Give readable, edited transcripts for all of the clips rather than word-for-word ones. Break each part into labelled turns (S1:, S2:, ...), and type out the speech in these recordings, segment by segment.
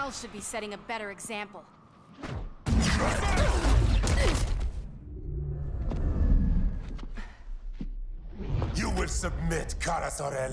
S1: else should be setting a better example.
S2: You will submit, Kara Zor-El.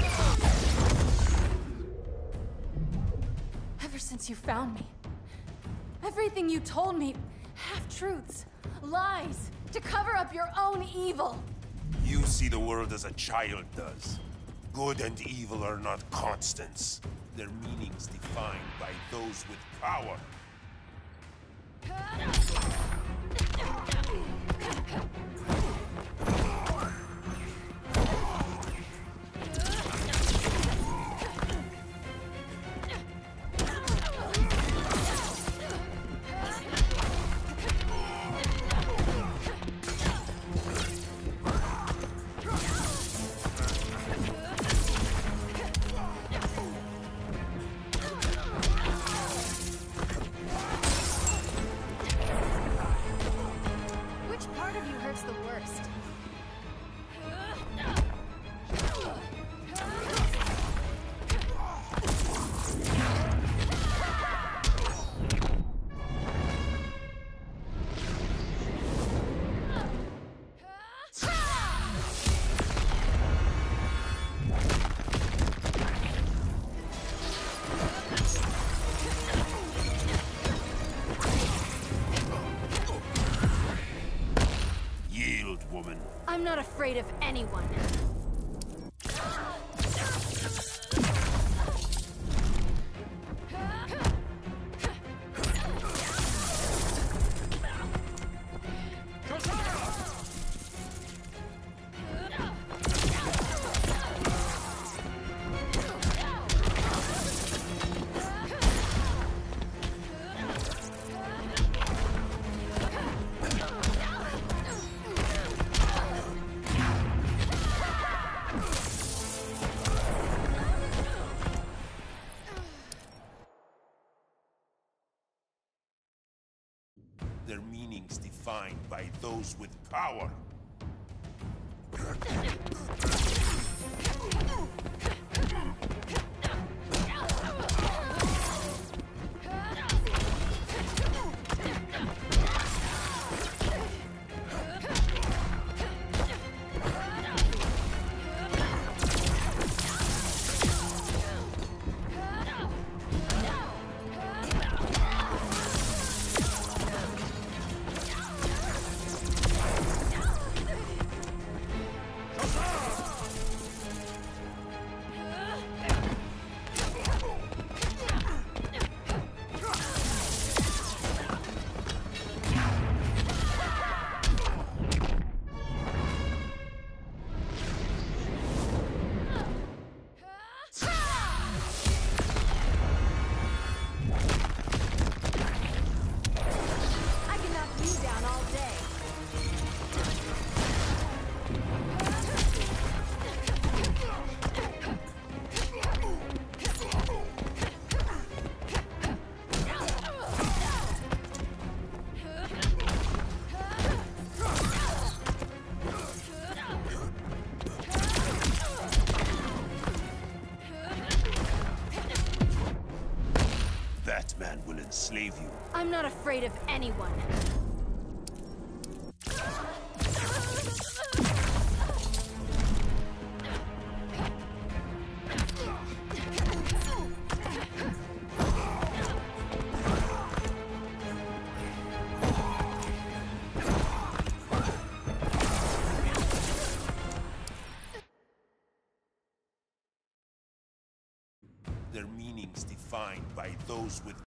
S1: Ever since you found me, everything you told me, half-truths, lies, to cover up your own evil.
S2: You see the world as a child does. Good and evil are not constants. Their meanings defined by those with power.
S1: The worst.
S2: Woman.
S1: I'm not afraid of anyone.
S2: Their meanings defined by those with power. That man will enslave you.
S1: I'm not afraid of anyone.
S2: Their meanings defined by those with